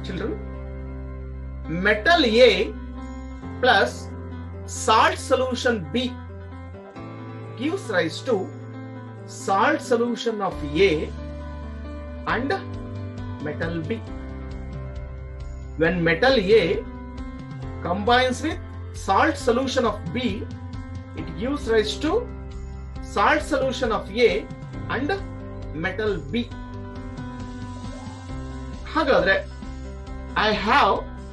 children? Metal A plus salt solution B gives rise to salt solution of A and metal B. When metal A combines with salt solution of B, it gives rise to salt solution of A and metal B. ಹಾಗಾದ್ರೆ I have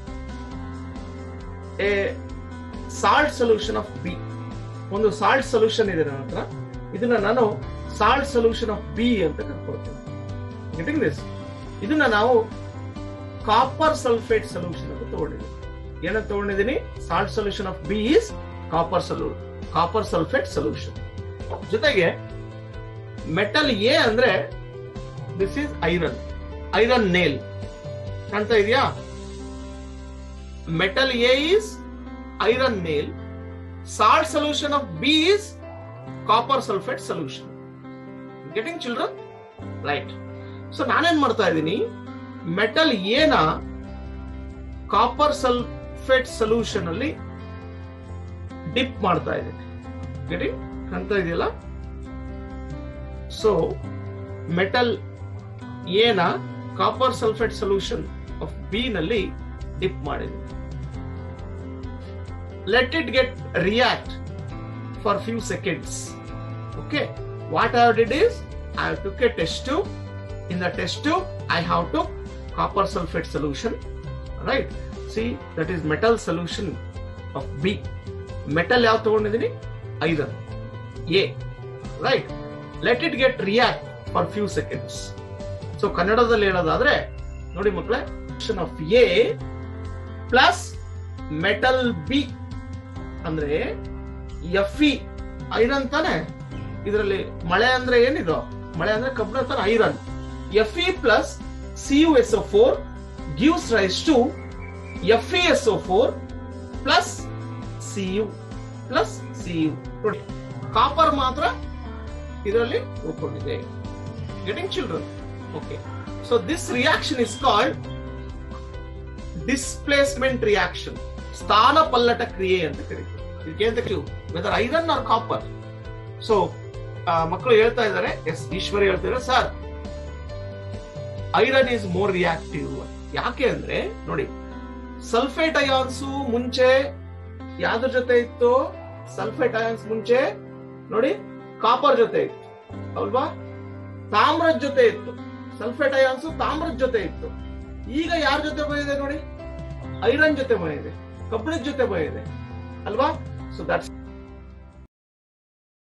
a salt solution of B. ಒಂದು salt solution ಇದೆ ನನ್ನ ಹತ್ರ. ಇದನ್ನ ನಾನು salt solution of B ಅಂತ ಕರ್ಕೊಳ್ತೇನೆ. Getting this? ಇದನ್ನ ನಾವು ಕಾಪರ್ ಸಲ್ಫೇಟ್ ಸೊಲ್ಯೂಷನ್ ಅಂತ ತಗೊಂಡಿದ್ದೀವಿ. ಏನಂತ ತಗೊಂಡಿದ್ದೀನಿ? Salt solution of B is copper sulphate solution. ಜೊತೆಗೆ ಮೆಟಲ್ ಎ ಅಂದ್ರೆ ದಿಸ್ ಇಸ್ ಐರನ್ ನೇಲ್. ಕಾಣ್ತಾ ಇದೆಯಾ? Metal A is iron nail. Salt solution of B is copper sulfate solution. Getting children? Right. So ನಾನೇನ್ ಮಾಡ್ತಾ ಇದ್ದೀನಿ, metal A ನ copper sulphate solution ಅಲ್ಲಿ dip ಮಾಡ್ತಾ ಇದ್ದೀನಿ. ಗೆಟಿಂಗ್? ಕಾಣ್ತಾ ಇದೆಯಲ್ಲ? ಸೊ ಮೆಟಲ್ ಎ ನ copper sulphate solution of B ನಲ್ಲಿ ಡಿಪ್ ಮಾಡಿದ್ದೀನಿ. Let it get react for few seconds. Okay, what I did is I took a test tube. In the test tube I have took copper sulfate solution. Right, see, that is metal solution of B. Metal yav tagondidini? Iron A. Right, let it get react for few seconds. So kannadadalli helodadre nodi makkale, solution of A plus metal B ಅಂದ್ರೆ F iron ತಾನೆ. ಇದರಲ್ಲಿ ಮಳೆ ಅಂದ್ರೆ ಏನಿದು? ಮಳೆ ಅಂದ್ರೆ ಕಬ್ಬಿಣ ತಾನೆ, iron. F plus CuSO4 gives rise to FeSO4 plus Cu plus Cu. Copper ಮಾತ್ರ ಇದರಲ್ಲಿ ಉಳ್ಕೊಂಡಿದೆ. Getting children? Okay. So this reaction is called displacement reaction. ಸ್ಥಾನ ಪಲ್ಲಟ ಕ್ರಿಯೆ ಅಂತ ಕರೀತೀವಿ. ಇದಕ್ಕೆ whether iron or copper. So ಮಕ್ಕಳು ಹೇಳ್ತಾ ಇದ್ದಾರೆ, ಎಸ್ ಈಶ್ವರಿ ಹೇಳ್ತಿದ್ದಾರೆ, sir iron is more reactive. ಯಾಕೆ ಅಂದ್ರೆ ನೋಡಿ, ಸಲ್ಫೇಟ್ ಅಯಾನ್ಸ್ ಮುಂಚೆ ಯಾವ್ದ್ರ ಜೊತೆ ಇತ್ತು? ಸಲ್ಫೇಟ್ ಅಯಾನ್ಸ್ ಮುಂಚೆ ನೋಡಿ ಕಾಪರ್ ಜೊತೆ ಇತ್ತು ಅಲ್ವಾ? ತಾಮ್ರದ ಜೊತೆ ಇತ್ತು. ಸಲ್ಫೇಟ್ ಅಯಾನ್ಸ್ ತಾಮ್ರದ ಜೊತೆ ಇತ್ತು. ಈಗ ಯಾರ ಜೊತೆ ಬಂದಿದೆ ನೋಡಿ? ಐರನ್ ಜೊತೆ ಬಂದಿದೆ, ಕಬ್ಬಿಣದ ಜೊತೆ ಬಂದಿದೆ ಅಲ್ವಾ? So that's